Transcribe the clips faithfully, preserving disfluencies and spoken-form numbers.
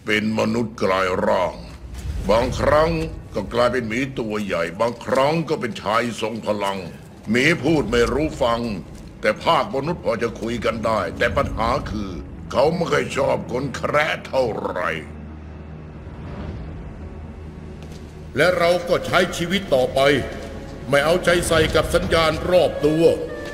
เป็นมนุษย์กลายร่างบางครั้งก็กลายเป็นหมีตัวใหญ่บางครั้งก็เป็นชายทรงพลังหมีพูดไม่รู้ฟังแต่ภาคมนุษย์พอจะคุยกันได้แต่ปัญหาคือเขาไม่เคยชอบคนแคระเท่าไหร่และเราก็ใช้ชีวิตต่อไปไม่เอาใจใส่กับสัญญาณรอบตัว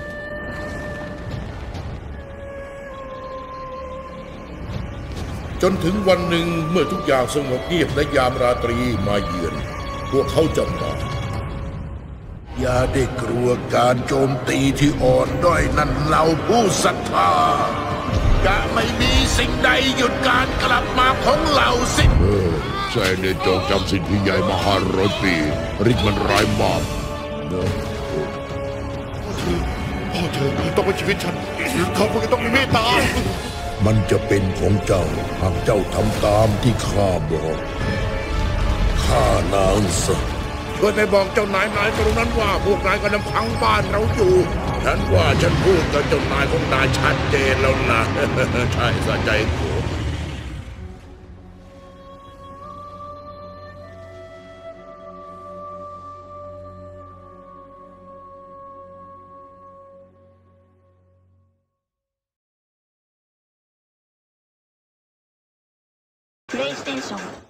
จนถึงวันหนึ่งเมื่อทุกอย่างสงบเงียบและยามราตรีมาเยือนพวกเขาจะมาอย่าได้กลัวการโจมตีที่อ่อนด้อยนั่นเราผู้ศรัทธาจะไม่มีสิ่งใดหยุดการกลับมาของเราสิ้นเออแสงในจงจำสิ่งที่ใหญ่มาห้าร้อยปีฤทธิ์มันร้ายมากเนอะพ่อเธอต้องเป็นชีวิตฉันเขาคงจะต้องมีเมตตามันจะเป็นของเจ้าหากเจ้าทำตามที่ข้าบอกข้านางซะช่วยไปบอกเจ้านายนายตรงนั้นว่าพวกนายกำลังพังบ้านเราอยู่ฉันว่าฉันพูดกับเจ้านายของนายชัดเจนแล้วนะใช่สะใจกูプレイステーション